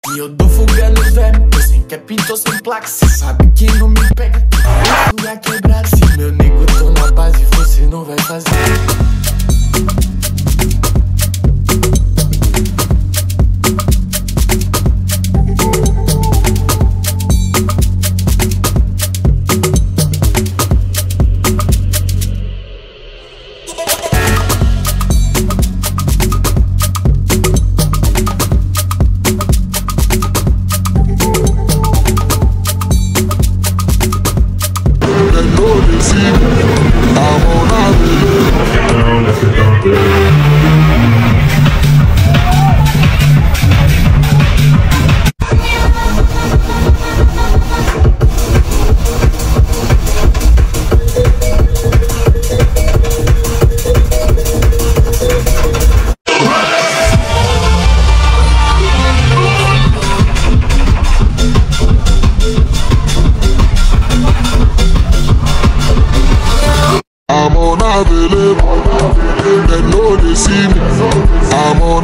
E eu dou fuga no verme, tô sem cap, tô sem placa. Cê sabe que não me pega, que lugar quebrado. Se meu nego tô na base, você não vai fazer. I'm on